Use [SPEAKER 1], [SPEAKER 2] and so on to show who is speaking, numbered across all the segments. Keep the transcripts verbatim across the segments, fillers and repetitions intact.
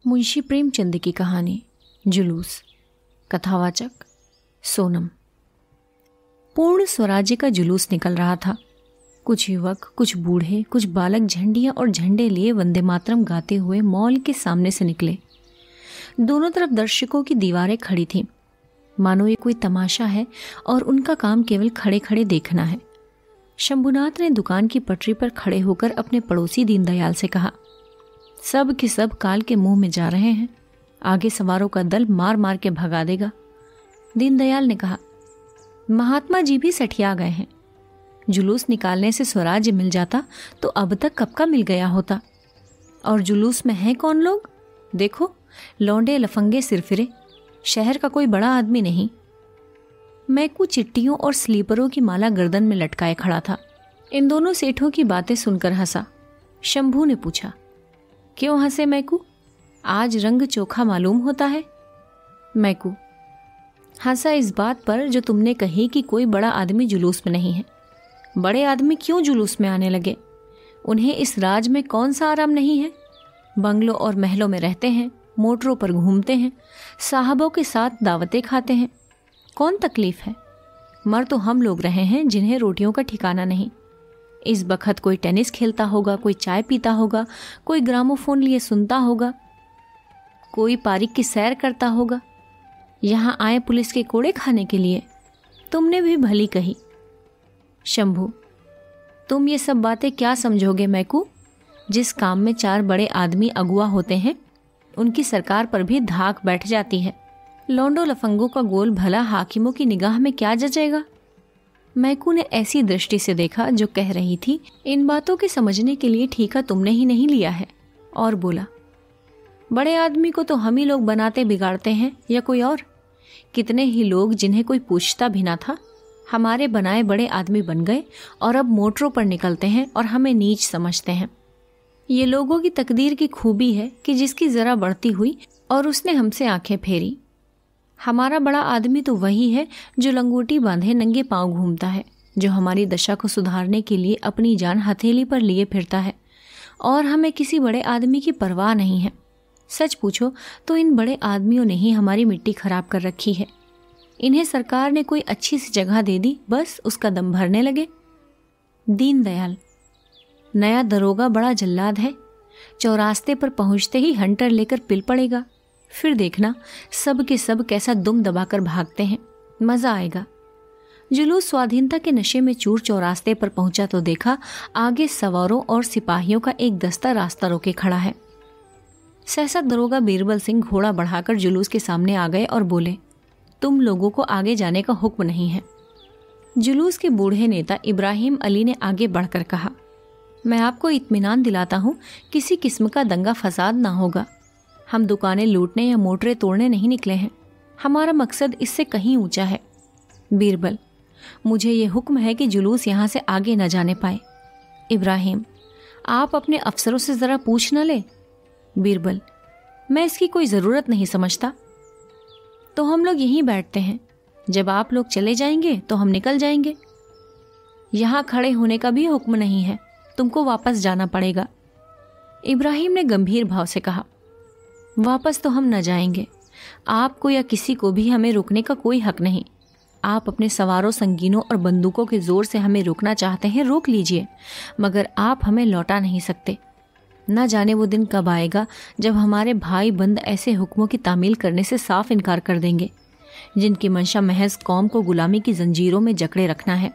[SPEAKER 1] मुंशी प्रेमचंद की कहानी जुलूस। कथावाचक सोनम। पूर्ण स्वराज्य का जुलूस निकल रहा था। कुछ युवक, कुछ बूढ़े, कुछ बालक झंडियां और झंडे लिए वंदे मातरम गाते हुए मॉल के सामने से निकले। दोनों तरफ दर्शकों की दीवारें खड़ी थीं, मानो ये कोई तमाशा है और उनका काम केवल खड़े खड़े देखना है। शंभुनाथ ने दुकान की पटरी पर खड़े होकर अपने पड़ोसी दीनदयाल से कहा, सब के सब काल के मुंह में जा रहे हैं, आगे सवारों का दल मार मार के भगा देगा। दीनदयाल ने कहा, महात्मा जी भी सठिया गए हैं। जुलूस निकालने से स्वराज्य मिल जाता तो अब तक कब का मिल गया होता। और जुलूस में हैं कौन लोग? देखो, लौंडे लफंगे सिरफिरे, शहर का कोई बड़ा आदमी नहीं। मैकू चिट्टियों और स्लीपरों की माला गर्दन में लटकाए खड़ा था। इन दोनों सेठों की बातें सुनकर हंसा। शंभू ने पूछा, क्यों हंसे मैकू? आज रंग चोखा मालूम होता है। मैकू हंसा इस बात पर जो तुमने कही कि कोई बड़ा आदमी जुलूस में नहीं है। बड़े आदमी क्यों जुलूस में आने लगे? उन्हें इस राज में कौन सा आराम नहीं है? बंगलों और महलों में रहते हैं, मोटरों पर घूमते हैं, साहबों के साथ दावतें खाते हैं। कौन तकलीफ है? मर तो हम लोग रहे हैं जिन्हें रोटियों का ठिकाना नहीं। इस बखत कोई टेनिस खेलता होगा, कोई चाय पीता होगा, कोई ग्रामोफोन लिए सुनता होगा, कोई पार्क की सैर करता होगा। यहाँ आए पुलिस के कोड़े खाने के लिए। तुमने भी भली कही। शंभू, तुम ये सब बातें क्या समझोगे मैकू? जिस काम में चार बड़े आदमी अगुआ होते हैं, उनकी सरकार पर भी धाक बैठ जाती है। लौंडो लफंगों का गोल भला हाकिमों की निगाह में क्या जचेगा? मैकू ने ऐसी दृष्टि से देखा जो कह रही थी, इन बातों के समझने के लिए ठीका तुमने ही नहीं लिया है। और बोला, बड़े आदमी को तो हम ही लोग बनाते बिगाड़ते हैं या कोई और? कितने ही लोग जिन्हें कोई पूछता भी ना था, हमारे बनाए बड़े आदमी बन गए और अब मोटरों पर निकलते हैं और हमें नीच समझते हैं। ये लोगों की तकदीर की खूबी है कि जिसकी जरा बढ़ती हुई और उसने हमसे आंखें फेरी। हमारा बड़ा आदमी तो वही है जो लंगोटी बांधे नंगे पांव घूमता है, जो हमारी दशा को सुधारने के लिए अपनी जान हथेली पर लिए फिरता है, और हमें किसी बड़े आदमी की परवाह नहीं है। सच पूछो तो इन बड़े आदमियों ने ही हमारी मिट्टी खराब कर रखी है। इन्हें सरकार ने कोई अच्छी सी जगह दे दी, बस उसका दम भरने लगे। दीनदयाल, नया दरोगा बड़ा जल्लाद है। चौरास्ते पर पहुंचते ही हंटर लेकर पिल पड़ेगा। फिर देखना सब के सब कैसा दुम दबाकर भागते हैं, मजा आएगा। जुलूस स्वाधीनता के नशे में चूर चौरास्ते पर पहुंचा तो देखा आगे सवारों और सिपाहियों का एक दस्ता रास्ता रोके खड़ा है। सहसा दरोगा बीरबल सिंह घोड़ा बढ़ाकर जुलूस के सामने आ गए और बोले, तुम लोगों को आगे जाने का हुक्म नहीं है। जुलूस के बूढ़े नेता इब्राहिम अली ने आगे बढ़कर कहा, मैं आपको इत्मीनान दिलाता हूँ, किसी किस्म का दंगा फसाद ना होगा। हम दुकानें लूटने या मोटरें तोड़ने नहीं निकले हैं। हमारा मकसद इससे कहीं ऊंचा है। बीरबल, मुझे ये हुक्म है कि जुलूस यहाँ से आगे न जाने पाए। इब्राहिम, आप अपने अफसरों से ज़रा पूछ न ले। बीरबल, मैं इसकी कोई ज़रूरत नहीं समझता। तो हम लोग यहीं बैठते हैं। जब आप लोग चले जाएंगे तो हम निकल जाएंगे। यहाँ खड़े होने का भी हुक्म नहीं है, तुमको वापस जाना पड़ेगा। इब्राहिम ने गंभीर भाव से कहा, वापस तो हम न जाएंगे। आपको या किसी को भी हमें रोकने का कोई हक नहीं। आप अपने सवारों, संगीनों और बंदूकों के जोर से हमें रोकना चाहते हैं, रोक लीजिए, मगर आप हमें लौटा नहीं सकते। न जाने वो दिन कब आएगा जब हमारे भाई बंद ऐसे हुक्मों की तामील करने से साफ इनकार कर देंगे, जिनकी मंशा महज कौम को गुलामी की जंजीरों में जकड़े रखना है।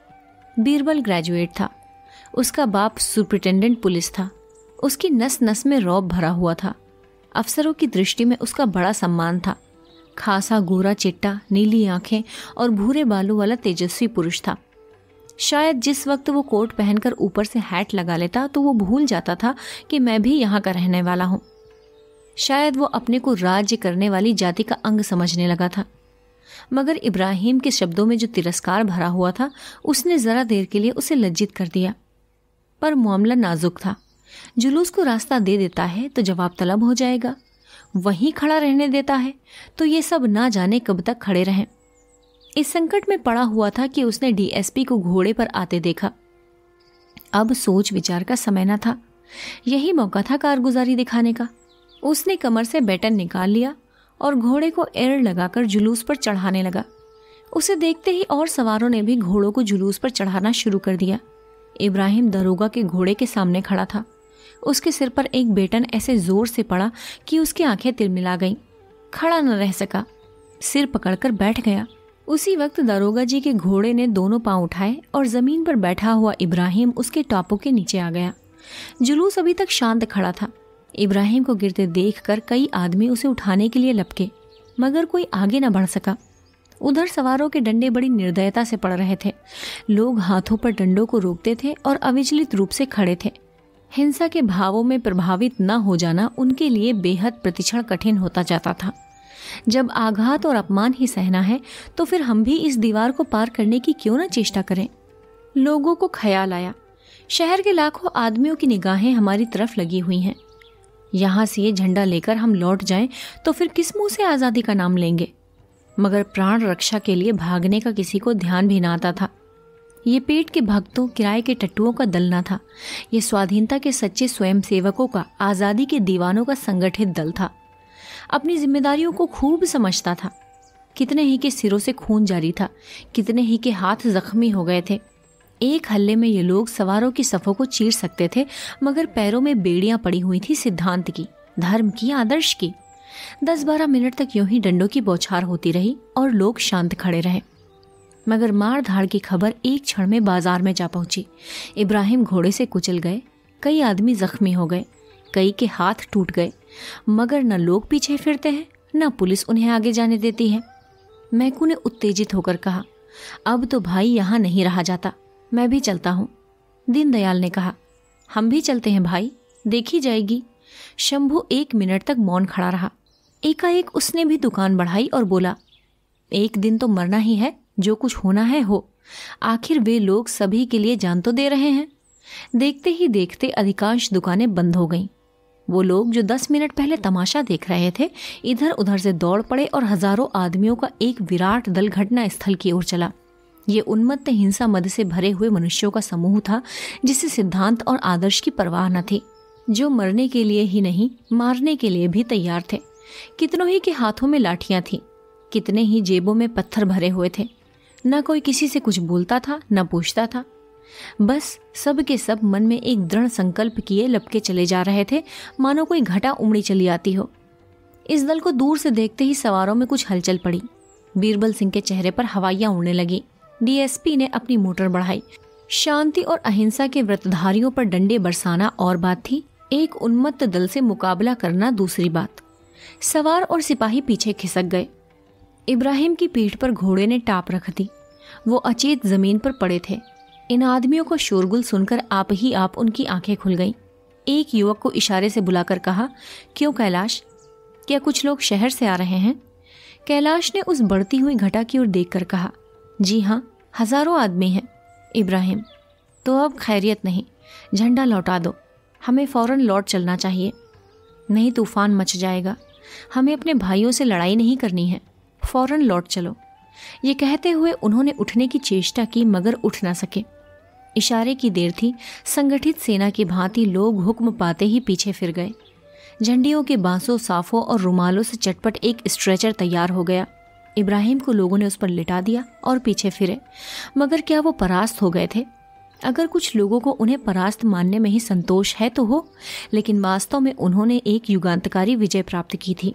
[SPEAKER 1] बीरबल ग्रेजुएट था। उसका बाप सुपरिटेंडेंट पुलिस था। उसकी नस नस में रौब भरा हुआ था। अफसरों की दृष्टि में उसका बड़ा सम्मान था। खासा गोरा चिट्टा, नीली आंखें और भूरे बालों वाला तेजस्वी पुरुष था। शायद जिस वक्त वो कोट पहनकर ऊपर से हैट लगा लेता तो वो भूल जाता था कि मैं भी यहाँ का रहने वाला हूँ। शायद वो अपने को राज्य करने वाली जाति का अंग समझने लगा था। मगर इब्राहिम के शब्दों में जो तिरस्कार भरा हुआ था, उसने जरा देर के लिए उसे लज्जित कर दिया। पर मामला नाजुक था। जुलूस को रास्ता दे देता है तो जवाब तलब हो जाएगा, वहीं खड़ा रहने देता है तो ये सब ना जाने कब तक खड़े रहें। इस संकट में पड़ा हुआ था कि उसने डीएसपी को घोड़े पर आते देखा। अब सोच विचार का समय न था। यही मौका था कारगुजारी दिखाने का। उसने कमर से बैटन निकाल लिया और घोड़े को एड़ लगाकर जुलूस पर चढ़ाने लगा। उसे देखते ही और सवारों ने भी घोड़ों को जुलूस पर चढ़ाना शुरू कर दिया। इब्राहिम दरोगा के घोड़े के सामने खड़ा था। उसके सिर पर एक बेटन ऐसे जोर से पड़ा कि उसकी आंखें तिलमिला गईं। खड़ा न रह सका, सिर पकड़कर बैठ गया। उसी वक्त दरोगा जी के घोड़े ने दोनों पांव उठाए और जमीन पर बैठा हुआ इब्राहिम उसके टापों के नीचे आ गया। जुलूस अभी तक शांत खड़ा था। इब्राहिम को गिरते देखकर कई आदमी उसे उठाने के लिए लपके, मगर कोई आगे न बढ़ सका। उधर सवारों के डंडे बड़ी निर्दयता से पड़ रहे थे। लोग हाथों पर डंडों को रोकते थे और अविचलित रूप से खड़े थे। हिंसा के भावों में प्रभावित न हो जाना उनके लिए बेहद प्रतिक्षण कठिन होता जाता था। जब आघात और अपमान ही सहना है तो फिर हम भी इस दीवार को पार करने की क्यों न चेष्टा करें। लोगों को ख्याल आया, शहर के लाखों आदमियों की निगाहें हमारी तरफ लगी हुई हैं। यहाँ से ये झंडा लेकर हम लौट जाएं तो फिर किस मुंह से आज़ादी का नाम लेंगे। मगर प्राण रक्षा के लिए भागने का किसी को ध्यान भी न आता था। ये पेट के भक्तों, किराए के टट्टुओं का दल न था। ये स्वाधीनता के सच्चे स्वयंसेवकों का, आज़ादी के दीवानों का संगठित दल था। अपनी जिम्मेदारियों को खूब समझता था। कितने ही के सिरों से खून जारी था, कितने ही के हाथ जख्मी हो गए थे। एक हल्ले में ये लोग सवारों की सफ़ों को चीर सकते थे, मगर पैरों में बेड़ियां पड़ी हुई थी सिद्धांत की, धर्म की, आदर्श की। दस बारह मिनट तक यूं ही डंडों की बौछार होती रही और लोग शांत खड़े रहे। मगर मार धाड़ की खबर एक क्षण में बाजार में जा पहुंची। इब्राहिम घोड़े से कुचल गए, कई आदमी जख्मी हो गए, कई के हाथ टूट गए, मगर न लोग पीछे फिरते हैं न पुलिस उन्हें आगे जाने देती है। मैकू ने उत्तेजित होकर कहा, अब तो भाई यहाँ नहीं रहा जाता, मैं भी चलता हूँ। दीनदयाल ने कहा, हम भी चलते हैं भाई, देखी जाएगी। शंभू एक मिनट तक मौन खड़ा रहा। एकाएक उसने भी दुकान बढ़ाई और बोला, एक दिन तो मरना ही है, जो कुछ होना है हो। आखिर वे लोग सभी के लिए जान तो दे रहे हैं। देखते ही देखते अधिकांश दुकानें बंद हो गईं। वो लोग जो दस मिनट पहले तमाशा देख रहे थे, इधर उधर से दौड़ पड़े और हजारों आदमियों का एक विराट दल घटना स्थल की ओर चला। ये उन्मत्त हिंसा मद से भरे हुए मनुष्यों का समूह था, जिसे सिद्धांत और आदर्श की परवाह न थी, जो मरने के लिए ही नहीं मारने के लिए भी तैयार थे। कितनों ही के हाथों में लाठियां थीं, कितने ही जेबों में पत्थर भरे हुए थे। न कोई किसी से कुछ बोलता था, न पूछता था। बस सब के सब मन में एक दृढ़ संकल्प किए लपके चले जा रहे थे, मानो कोई घटा उमड़ी चली आती हो। इस दल को दूर से देखते ही सवारों में कुछ हलचल पड़ी। बीरबल सिंह के चेहरे पर हवाइयां उड़ने लगी। डीएसपी ने अपनी मोटर बढ़ाई। शांति और अहिंसा के व्रतधारियों पर डंडे बरसाना और बात थी, एक उन्मत्त दल से मुकाबला करना दूसरी बात। सवार और सिपाही पीछे खिसक गए। इब्राहिम की पीठ पर घोड़े ने टाप रख दी। वो अचेत जमीन पर पड़े थे। इन आदमियों को शोरगुल सुनकर आप ही आप उनकी आंखें खुल गईं। एक युवक को इशारे से बुलाकर कहा, क्यों कैलाश, क्या कुछ लोग शहर से आ रहे हैं? कैलाश ने उस बढ़ती हुई घटा की ओर देखकर कहा, जी हाँ, हजारों आदमी हैं। इब्राहिम, तो अब खैरियत नहीं, झंडा लौटा दो, हमें फौरन लौट चलना चाहिए, नहीं तूफान मच जाएगा। हमें अपने भाइयों से लड़ाई नहीं करनी है, फौरन लौट चलो। ये कहते हुए उन्होंने उठने की चेष्टा की, मगर उठ ना सके। इशारे की देर थी। संगठित सेना की भांति लोग हुक्म पाते ही पीछे फिर गए। झंडियों के बांसों, साफों और रुमालों से चटपट एक स्ट्रेचर तैयार हो गया। इब्राहिम को लोगों ने उस पर लिटा दिया और पीछे फिरे। मगर क्या वो परास्त हो गए थे? अगर कुछ लोगों को उन्हें परास्त मानने में ही संतोष है तो हो, लेकिन वास्तव में उन्होंने एक युगांतकारी विजय प्राप्त की थी।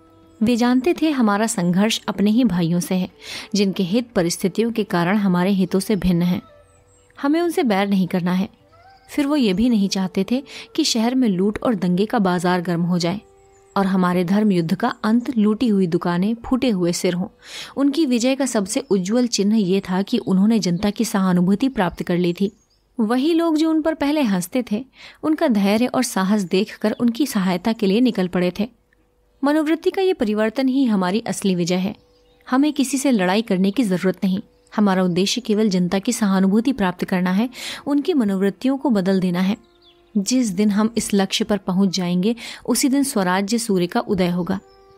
[SPEAKER 1] वे जानते थे हमारा संघर्ष अपने ही भाइयों से है, जिनके हित परिस्थितियों के कारण हमारे हितों से भिन्न हैं। हमें उनसे बैर नहीं करना है। फिर वो ये भी नहीं चाहते थे कि शहर में लूट और दंगे का बाजार गर्म हो जाए और हमारे धर्म युद्ध का अंत लूटी हुई दुकानें, फूटे हुए सिर हों। उनकी विजय का सबसे उज्जवल चिन्ह ये था कि उन्होंने जनता की सहानुभूति प्राप्त कर ली थी। वही लोग जो उन पर पहले हंसते थे, उनका धैर्य और साहस देखकर उनकी सहायता के लिए निकल पड़े थे। मनोवृत्ति का ये परिवर्तन ही हमारी असली विजय है। हमें किसी से लड़ाई करने की जरूरत नहीं। हमारा उद्देश्य केवल जनता की सहानुभूति प्राप्त करना है, उनकी मनोवृत्तियों को बदल देना है। जिस दिन हम इस लक्ष्य पर पहुंच जाएंगे, उसी दिन स्वराज्य सूर्य का उदय होगा।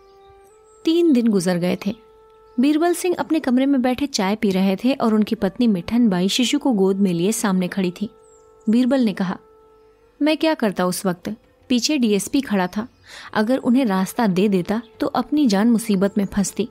[SPEAKER 1] तीन दिन गुजर गए थे। बीरबल सिंह अपने कमरे में बैठे चाय पी रहे थे और उनकी पत्नी मिठन बाई शिशु को गोद में लिए सामने खड़ी थी। बीरबल ने कहा, मैं क्या करता उस वक्त, पीछे डीएसपी खड़ा था। अगर उन्हें रास्ता दे देता तो अपनी जान मुसीबत में फंसती।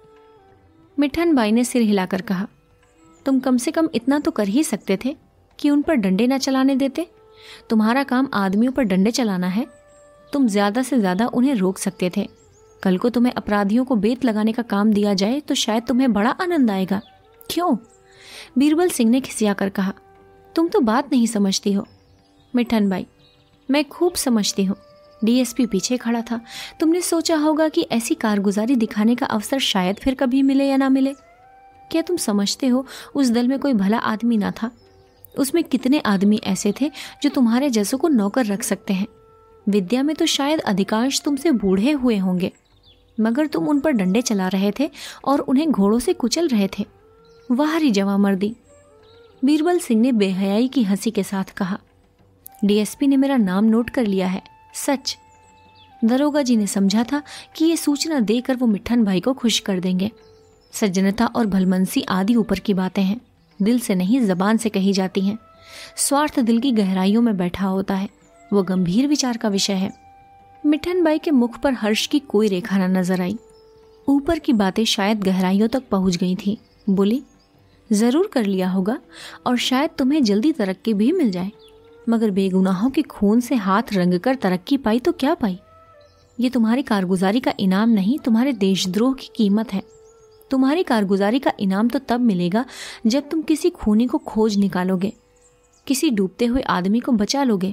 [SPEAKER 1] मिठन बाई ने सिर हिलाकर कहा, तुम कम से कम इतना तो कर ही सकते थे कि उन पर डंडे न चलाने देते। तुम्हारा काम आदमियों पर डंडे चलाना है। तुम ज्यादा से ज्यादा उन्हें रोक सकते थे। कल को तुम्हें अपराधियों को बेत लगाने का काम दिया जाए तो शायद तुम्हें बड़ा आनंद आएगा। क्यों? बीरबल सिंह ने खिसियाकर कहा, तुम तो बात नहीं समझती हो। मिठन बाई, मैं खूब समझती हूँ। डीएसपी पीछे खड़ा था। तुमने सोचा होगा कि ऐसी कारगुजारी दिखाने का अवसर शायद फिर कभी मिले या ना मिले। क्या तुम समझते हो उस दल में कोई भला आदमी ना था? उसमें कितने आदमी ऐसे थे जो तुम्हारे जैसों को नौकर रख सकते हैं। विद्या में तो शायद अधिकांश तुमसे बूढ़े हुए होंगे, मगर तुम उन पर डंडे चला रहे थे और उन्हें घोड़ों से कुचल रहे थे। वाह री जवामर्दी! बीरबल सिंह ने बेहयाई की हंसी के साथ कहा, डीएसपी ने मेरा नाम नोट कर लिया है, सच। दरोगा जी ने समझा था कि ये सूचना देकर वो मिठन भाई को खुश कर देंगे। सज्जनता और भलमनसी आदि ऊपर की बातें हैं, दिल से नहीं जबान से कही जाती हैं। स्वार्थ दिल की गहराइयों में बैठा होता है, वो गंभीर विचार का विषय है। मिठन बाई के मुख पर हर्ष की कोई रेखा न नजर आई। ऊपर की बातें शायद गहराइयों तक पहुंच गई थी। बोली, जरूर कर लिया होगा और शायद तुम्हें जल्दी तरक्की भी मिल जाए, मगर बेगुनाहों के खून से हाथ रंग कर तरक्की पाई तो क्या पाई? ये तुम्हारी कारगुजारी का इनाम नहीं, तुम्हारे देशद्रोह की कीमत है। तुम्हारी कारगुजारी का इनाम तो तब मिलेगा जब तुम किसी खूनी को खोज निकालोगे, किसी डूबते हुए आदमी को बचा लोगे।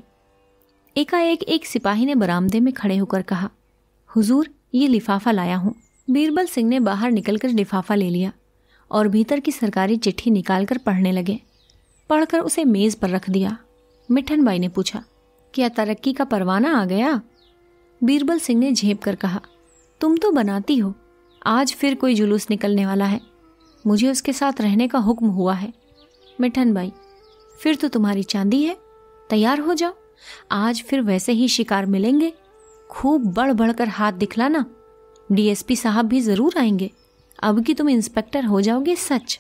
[SPEAKER 1] एकाएक एक सिपाही ने बरामदे में खड़े होकर कहा, हुजूर, ये लिफाफा लाया हूं। बीरबल सिंह ने बाहर निकलकर लिफाफा ले लिया और भीतर की सरकारी चिट्ठी निकालकर पढ़ने लगे। पढ़कर उसे मेज पर रख दिया। मिठन बाई ने पूछा, क्या तरक्की का परवाना आ गया? बीरबल सिंह ने झेप कर कहा, तुम तो बनाती हो। आज फिर कोई जुलूस निकलने वाला है, मुझे उसके साथ रहने का हुक्म हुआ है। मिठन बाई, फिर तो तुम्हारी चांदी है, तैयार हो जाओ। आज फिर वैसे ही शिकार मिलेंगे। खूब बढ़ बढ़कर हाथ दिखलाना। डीएसपी साहब भी जरूर आएंगे। अब कि तुम इंस्पेक्टर हो जाओगे, सच।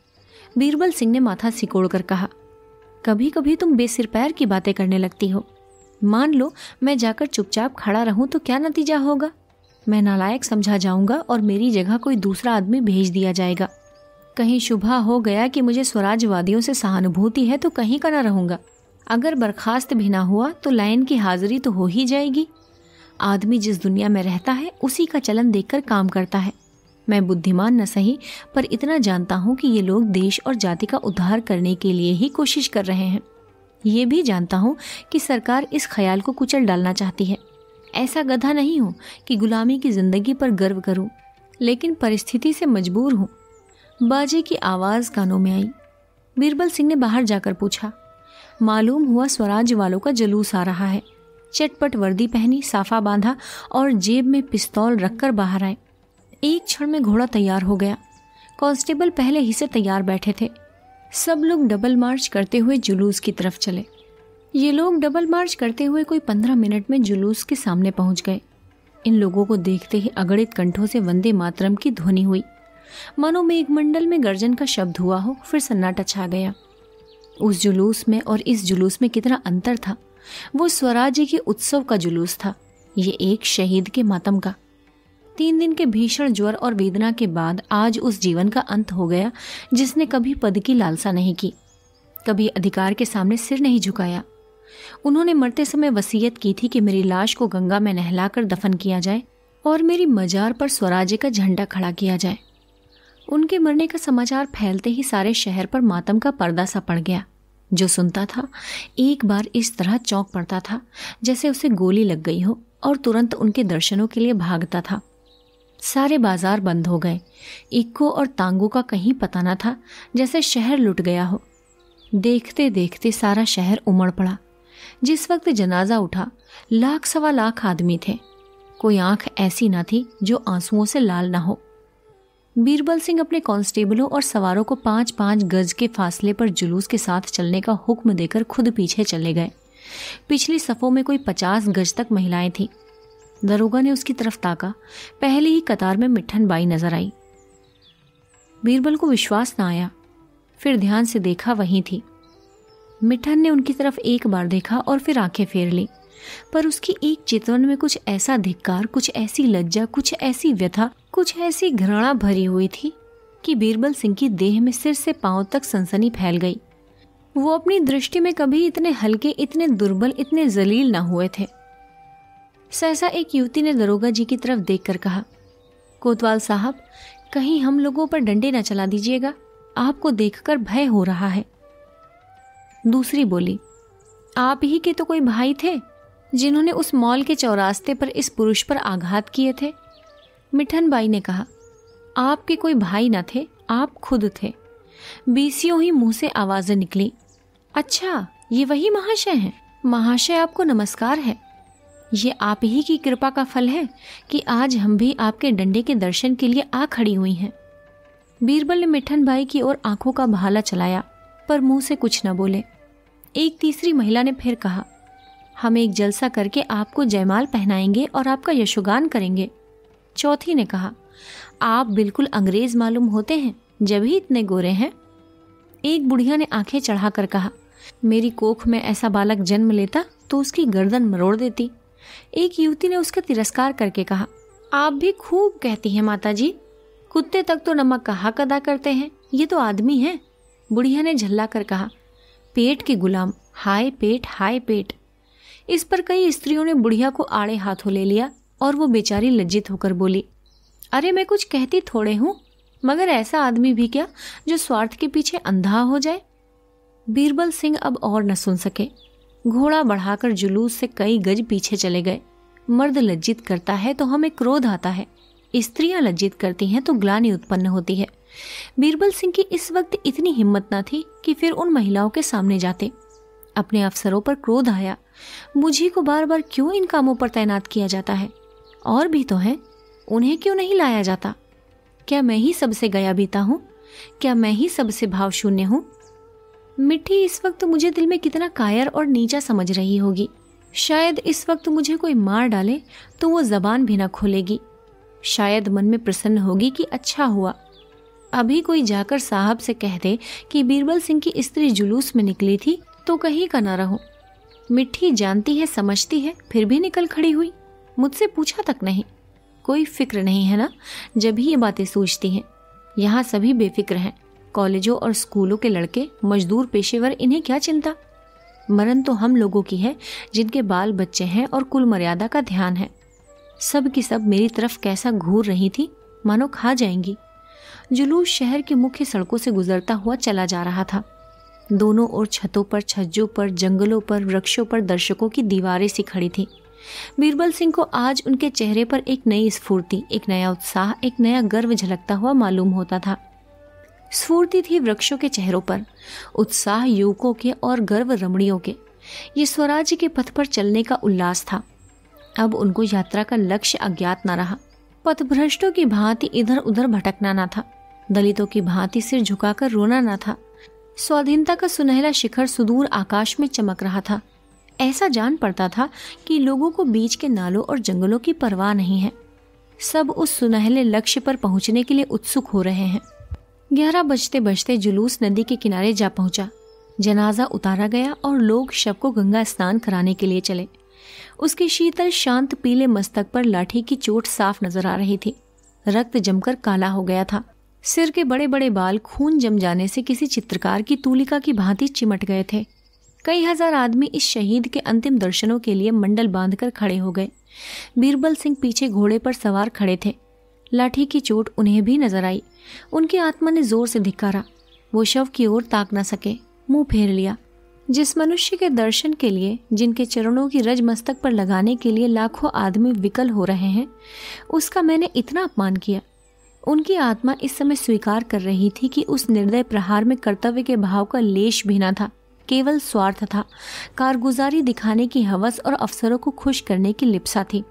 [SPEAKER 1] बीरबल सिंह ने माथा सिकोड़कर कहा, कभी कभी तुम बेसिर पैर की बातें करने लगती हो। मान लो मैं जाकर चुपचाप खड़ा रहूं तो क्या नतीजा होगा? मैं नालायक समझा जाऊंगा और मेरी जगह कोई दूसरा आदमी भेज दिया जाएगा। कहीं शुभा हो गया कि मुझे स्वराजवादियों से सहानुभूति है तो कहीं का ना रहूंगा। अगर बर्खास्त भी ना हुआ तो लाइन की हाजिरी तो हो ही जाएगी। आदमी जिस दुनिया में रहता है उसी का चलन देखकर काम करता है। मैं बुद्धिमान न सही, पर इतना जानता हूँ कि ये लोग देश और जाति का उद्धार करने के लिए ही कोशिश कर रहे हैं। ये भी जानता हूँ कि सरकार इस ख्याल को कुचल डालना चाहती है। ऐसा गधा नहीं हूँ कि गुलामी की जिंदगी पर गर्व करूँ, लेकिन परिस्थिति से मजबूर हूँ। बाजे की आवाज कानों में आई। बीरबल सिंह ने बाहर जाकर पूछा, मालूम हुआ स्वराज वालों का जुलूस आ रहा है। चटपट वर्दी पहनी, साफा बांधा और जेब में पिस्तौल रखकर बाहर आए। एक क्षण में घोड़ा तैयार हो गया। कांस्टेबल पहले ही से तैयार बैठे थे। सब लोग डबल मार्च करते हुए जुलूस की तरफ चले। ये लोग डबल मार्च करते हुए कोई पंद्रह मिनट में जुलूस के सामने पहुंच गए। इन लोगों को देखते ही अगणित कंठों से वंदे मातरम की ध्वनि हुई। मानो मेघमंडल में गर्जन का शब्द हुआ हो, फिर सन्नाटा छा गया। उस जुलूस में और इस जुलूस में कितना अंतर था। वो स्वराज्य के उत्सव का जुलूस था, ये एक शहीद के मातम का। तीन दिन के भीषण ज्वर और वेदना के बाद आज उस जीवन का अंत हो गया जिसने कभी पद की लालसा नहीं की, कभी अधिकार के सामने सिर नहीं झुकाया। उन्होंने मरते समय वसीयत की थी कि मेरी लाश को गंगा में नहलाकर दफन किया जाए और मेरी मजार पर स्वराज्य का झंडा खड़ा किया जाए। उनके मरने का समाचार फैलते ही सारे शहर पर मातम का पर्दा सा पड़ गया। जो सुनता था एक बार इस तरह चौंक पड़ता था जैसे उसे गोली लग गई हो और तुरंत उनके दर्शनों के लिए भागता था। सारे बाजार बंद हो गए। इक्को और तांगों का कहीं पता न था, जैसे शहर लुट गया हो। देखते देखते सारा शहर उमड़ पड़ा। जिस वक्त जनाजा उठा, लाख सवा लाख आदमी थे। कोई आंख ऐसी न थी जो आंसुओं से लाल न हो। बीरबल सिंह अपने कांस्टेबलों और सवारों को पांच पांच गज के फासले पर जुलूस के साथ चलने का हुक्म देकर खुद पीछे चले गए। पिछली सफों में कोई पचास गज तक महिलाएं थीं। दरोगा ने उसकी तरफ ताका। पहली ही कतार में मिठन बाई नजर आई। बीरबल को विश्वास न आया, फिर ध्यान से देखा, वहीं थी। मिठन ने उनकी तरफ एक बार देखा और फिर आंखें फेर ली। पर उसकी एक चितवन में कुछ ऐसा धिक्कार, कुछ ऐसी लज्जा, कुछ ऐसी व्यथा, कुछ ऐसी घृणा भरी हुई थी कि बीरबल सिंह की देह में सिर से पांव तक सनसनी फैल गई। वो अपनी दृष्टि में कभी इतने हल्के, इतने दुर्बल, इतने जलील न हुए थे। सहसा एक युवती ने दरोगा जी की तरफ देखकर कहा, कोतवाल साहब, कहीं हम लोगों पर डंडे न चला दीजिएगा, आपको देखकर भय हो रहा है। दूसरी बोली, आप ही के तो कोई भाई थे जिन्होंने उस मॉल के चौरास्ते पर इस पुरुष पर आघात किए थे। मिठन बाई ने कहा, आपके कोई भाई न थे, आप खुद थे। बीसियों ही मुंह से आवाजें निकली, अच्छा ये वही महाशय हैं। महाशय आपको नमस्कार है। ये आप ही की कृपा का फल है कि आज हम भी आपके डंडे के दर्शन के लिए आ खड़ी हुई हैं। बीरबल ने मिठन बाई की ओर आंखों का भाला चलाया, पर मुंह से कुछ न बोले। एक तीसरी महिला ने फिर कहा, हम एक जलसा करके आपको जयमाल पहनाएंगे और आपका यशोगान करेंगे। चौथी ने कहा, आप बिल्कुल अंग्रेज मालूम होते हैं, जब ही इतने गोरे हैं। एक बुढ़िया ने आंखें चढ़ाकर कहा, मेरी कोख में ऐसा बालक जन्म लेता तो उसकी गर्दन मरोड़ देती। एक युवती ने उसका तिरस्कार करके कहा, आप भी खूब कहती हैं माताजी, कुत्ते तक तो नमक का हक अदा करते हैं, ये तो आदमी हैं। बुढ़िया ने झल्ला कर कहा, पेट के गुलाम, हाय पेट, हाय पेट। इस पर कई स्त्रियों ने बुढ़िया को आड़े हाथों ले लिया और वो बेचारी लज्जित होकर बोली, अरे मैं कुछ कहती थोड़े हूँ, मगर ऐसा आदमी भी क्या जो स्वार्थ के पीछे अंधा हो जाए। बीरबल सिंह अब और न सुन सके। घोड़ा बढ़ाकर जुलूस से कई गज पीछे चले गए। मर्द लज्जित करता है तो हमें क्रोध आता है, स्त्रियां लज्जित करती हैं तो ग्लानि उत्पन्न होती है। बीरबल सिंह की इस वक्त इतनी हिम्मत न थी कि फिर उन महिलाओं के सामने जाते। अपने अफसरों पर क्रोध आया, मुझी को बार बार क्यों इन कामों पर तैनात किया जाता है? और भी तो हैं, उन्हें क्यों नहीं लाया जाता? क्या मैं ही सबसे गया बीता हूँ? क्या मैं ही सबसे भाव शून्य हूँ? मिट्टी इस वक्त मुझे दिल में कितना कायर और नीचा समझ रही होगी। शायद इस वक्त मुझे कोई मार डाले तो वो जबान भी ना खोलेगी। शायद मन में प्रसन्न होगी कि अच्छा हुआ। अभी कोई जाकर साहब से कह दे कि बीरबल सिंह की स्त्री जुलूस में निकली थी तो कहीं का ना रहूं। मिट्टी जानती है, समझती है, फिर भी निकल खड़ी हुई, मुझसे पूछा तक नहीं। कोई फिक्र नहीं है ना जब भी ये बातें सोचती हैं। यहाँ सभी बेफिक्र हैं, कॉलेजों और स्कूलों के लड़के, मजदूर, पेशेवर, इन्हें क्या चिंता? मरण तो हम लोगों की है जिनके बाल बच्चे हैं और कुल मर्यादा का ध्यान है। सब की सब मेरी तरफ कैसा घूर रही थी, मानो खा जाएंगी। जुलूस शहर की मुख्य सड़कों से गुजरता हुआ चला जा रहा था। दोनों ओर छतों पर, छज्जों पर, जंगलों पर, वृक्षों पर दर्शकों की दीवारें सी खड़ी थी। बीरबल सिंह को आज उनके चेहरे पर एक नई स्फूर्ति, एक नया उत्साह, एक नया गर्व झलकता हुआ मालूम होता था। स्फूर्ति थी वृक्षों के चेहरों पर, उत्साह युवकों के और गर्व रमणियों के। ये स्वराज्य के पथ पर चलने का उल्लास था। अब उनको यात्रा का लक्ष्य अज्ञात न रहा। पथभ्रष्टों की भांति इधर उधर भटकना न था, दलितों की भांति सिर झुकाकर रोना न था। स्वाधीनता का सुनहरा शिखर सुदूर आकाश में चमक रहा था। ऐसा जान पड़ता था कि लोगों को बीच के नालों और जंगलों की परवाह नहीं है। सब उस सुनहरे लक्ष्य पर पहुंचने के लिए उत्सुक हो रहे हैं। ग्यारह बजते बजते जुलूस नदी के किनारे जा पहुंचा। जनाजा उतारा गया और लोग शव को गंगा स्नान कराने के लिए चले। उसके शीतल शांत पीले मस्तक पर लाठी की चोट साफ नजर आ रही थी। रक्त जमकर काला हो गया था। सिर के बड़े बड़े बाल खून जम जाने से किसी चित्रकार की तूलिका की भांति चिमट गए थे। कई हजार आदमी इस शहीद के अंतिम दर्शनों के लिए मंडल बांधकर खड़े हो गए। बीरबल सिंह पीछे घोड़े पर सवार खड़े थे। लाठी की चोट उन्हें भी नजर आई। उनकी आत्मा ने जोर से धिक्कारा। वो शव की ओर ताक न सके, मुंह फेर लिया। जिस मनुष्य के दर्शन के लिए, जिनके चरणों की रज मस्तक पर लगाने के लिए लाखों आदमी विकल हो रहे हैं, उसका मैंने इतना अपमान किया। उनकी आत्मा इस समय स्वीकार कर रही थी कि उस निर्दय प्रहार में कर्तव्य के भाव का लेश भी न था, केवल स्वार्थ था, कारगुजारी दिखाने की हवस और अफसरों को खुश करने की लिप्सा थी।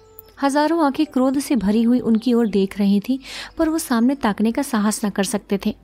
[SPEAKER 1] हजारों आंखें क्रोध से भरी हुई उनकी ओर देख रही थी, पर वो सामने ताकने का साहस न कर सकते थे।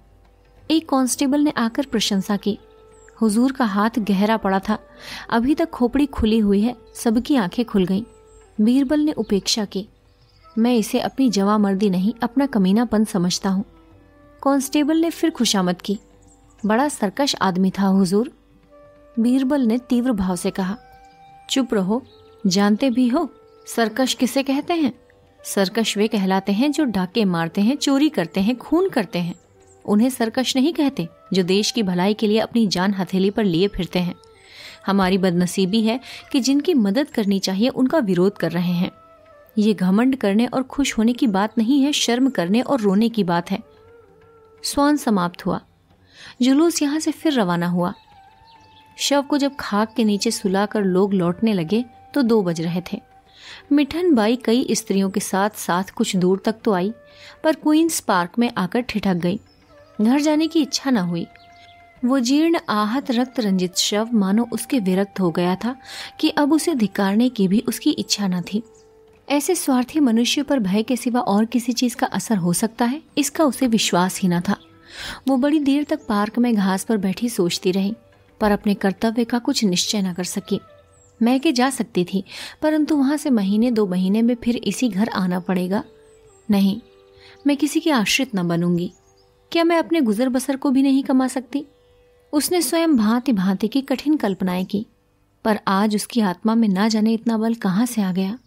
[SPEAKER 1] एक कांस्टेबल ने आकर प्रशंसा की। हुजूर का हाथ गहरा पड़ा था, अभी तक खोपड़ी खुली हुई है। सबकी आंखें खुल गईं। बीरबल ने उपेक्षा की। मैं इसे अपनी जवामर्दी नहीं, अपना कमीनापन समझता हूँ। कांस्टेबल ने फिर खुशामद की। बड़ा सरकश आदमी था हुजूर। बीरबल ने तीव्र भाव से कहा, चुप रहो, जानते भी हो सर्कस किसे कहते हैं? सर्कस वे कहलाते हैं जो डाके मारते हैं, चोरी करते हैं, खून करते हैं। उन्हें सर्कस नहीं कहते जो देश की भलाई के लिए अपनी जान हथेली पर लिए फिरते हैं। हमारी बदनसीबी है कि जिनकी मदद करनी चाहिए उनका विरोध कर रहे हैं। ये घमंड करने और खुश होने की बात नहीं है, शर्म करने और रोने की बात है। स्वान समाप्त हुआ। जुलूस यहाँ से फिर रवाना हुआ। शव को जब खाक के नीचे सुलाकर लोग लौटने लगे तो दो बज रहे थे। मिठन बाई कई स्त्रियों के साथ साथ कुछ दूर तक तो आई, पर क्वींस पार्क में आकर ठिठक गई। घर जाने की इच्छा न हुई। वो जीर्ण आहत रक्त रंजित शव मानो उसके विरक्त हो गया था कि अब उसे धिक्कारने की भी उसकी इच्छा न थी। ऐसे स्वार्थी मनुष्य पर भय के सिवा और किसी चीज का असर हो सकता है, इसका उसे विश्वास ही न था। वो बड़ी देर तक पार्क में घास पर बैठी सोचती रही, पर अपने कर्तव्य का कुछ निश्चय न कर सकी। मैके जा सकती थी, परंतु वहां से महीने दो महीने में फिर इसी घर आना पड़ेगा। नहीं, मैं किसी की आश्रित न बनूंगी। क्या मैं अपने गुजर बसर को भी नहीं कमा सकती? उसने स्वयं भांति भांति की कठिन कल्पनाएं की, पर आज उसकी आत्मा में ना जाने इतना बल कहाँ से आ गया।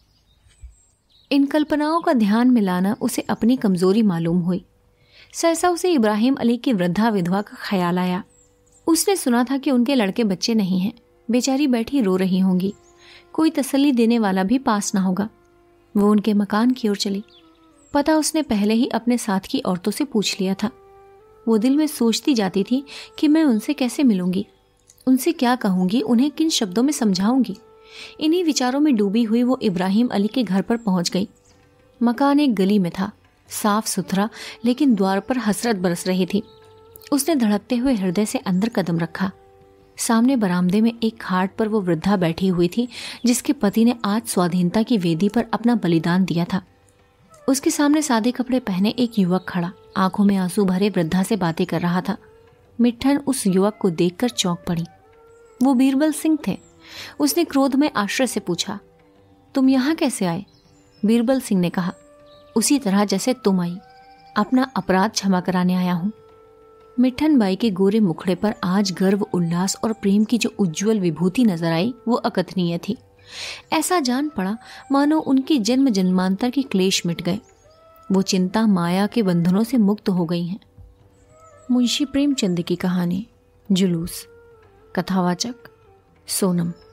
[SPEAKER 1] इन कल्पनाओं का ध्यान मिलाना उसे अपनी कमजोरी मालूम हुई। सहसा उसे इब्राहिम अली की वृद्धा विधवा का ख्याल आया। उसने सुना था कि उनके लड़के बच्चे नहीं हैं, बेचारी बैठी रो रही होंगी, कोई तसल्ली देने वाला भी पास ना होगा। वो उनके मकान की ओर चली। पता उसने पहले ही अपने साथ की औरतों से पूछ लिया था। वो दिल में सोचती जाती थी कि मैं उनसे कैसे मिलूंगी, उनसे क्या कहूंगी, उन्हें किन शब्दों में समझाऊंगी। इन्हीं विचारों में डूबी हुई वो इब्राहिम अली के घर पर पहुंच गई। मकान एक गली में था, साफ सुथरा, लेकिन द्वार पर हसरत बरस रही थी। उसने धड़कते हुए हृदय से अंदर कदम रखा। सामने बरामदे में एक खाट पर वो वृद्धा बैठी हुई थी जिसके पति ने आज स्वाधीनता की वेदी पर अपना बलिदान दिया था। उसके सामने सादे कपड़े पहने एक युवक खड़ा, आंखों में आंसू भरे वृद्धा से बातें कर रहा था। मिट्ठन उस युवक को देखकर चौंक पड़ी। वो बीरबल सिंह थे। उसने क्रोध में आश्चर्य से पूछा, तुम यहाँ कैसे आए? बीरबल सिंह ने कहा, उसी तरह जैसे तुम आई, अपना अपराध क्षमा कराने आया हूँ। मिट्ठन बाई के गोरे मुखड़े पर आज गर्व, उल्लास और प्रेम की जो उज्जवल विभूति नजर आई वो अकथनीय थी। ऐसा जान पड़ा मानो उनकी जन्म जन्मांतर के क्लेश मिट गए। वो चिंता माया के बंधनों से मुक्त हो गई हैं। मुंशी प्रेमचंद की कहानी जुलूस। कथावाचक सोनम।